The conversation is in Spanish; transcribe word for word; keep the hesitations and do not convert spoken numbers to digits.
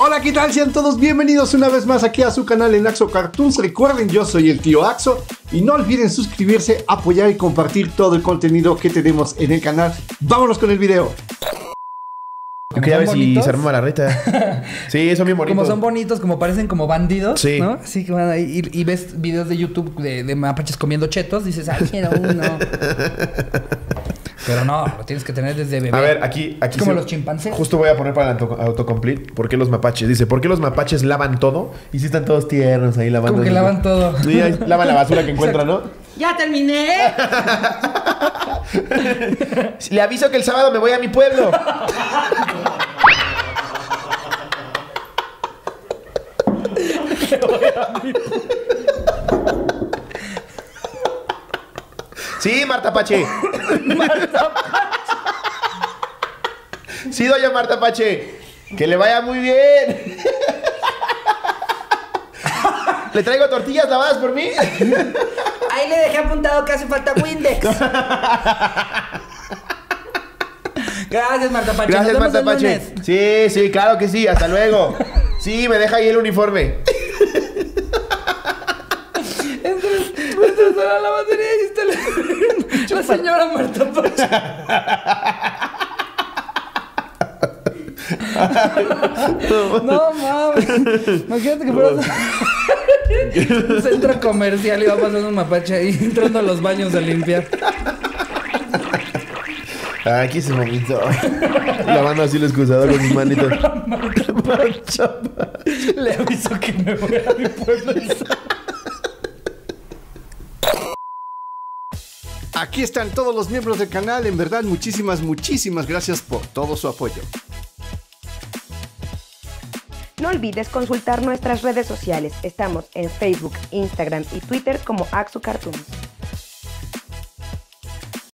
Hola, ¿qué tal? Sean todos bienvenidos una vez más aquí a su canal en Axo Cartoons. Recuerden, yo soy el tío Axo y no olviden suscribirse, apoyar y compartir todo el contenido que tenemos en el canal. Vámonos con el video. Aunque ya ves si se arma la reta. Sí, son bien bonitos. Como son bonitos, como parecen como bandidos, sí, ¿no? Así que van ahí y, y ves videos de YouTube de, de mapaches comiendo chetos, dices, ay, quiero uno. Pero no, lo tienes que tener desde bebé. A ver, aquí... aquí es como se... los chimpancés. Justo voy a poner para el auto autocomplete. ¿Por qué los mapaches? Dice, ¿por qué los mapaches lavan todo? Y si están todos tiernos ahí lavando. Como que lavan todo. Sí, ahí lavan la basura que encuentran, ¿no? ¡Ya terminé! Le aviso que el sábado me voy a mi pueblo. Sí, Marta Pache. Marta Pache. Sí, doña Marta Pache. Que le vaya muy bien. ¿Le traigo tortillas lavadas por mí? Ahí le dejé apuntado que hace falta Windex. Gracias, Marta Pache. Gracias, Marta Pache. Lunes. Sí, sí, claro que sí. Hasta luego. Sí, me deja ahí el uniforme. Entras a la lavandería y está la, la señora Marta Pache. No mames. Imagínate que fueras a un centro comercial y va pasando un mapache ahí entrando a los baños a limpiar. Aquí se momentó. Lavando así el excusado con sus manitos. Le aviso que me voy a mi pueblo. Aquí están todos los miembros del canal. En verdad, muchísimas, muchísimas gracias por todo su apoyo. No olvides consultar nuestras redes sociales. Estamos en Facebook, Instagram y Twitter como Axo Cartoons.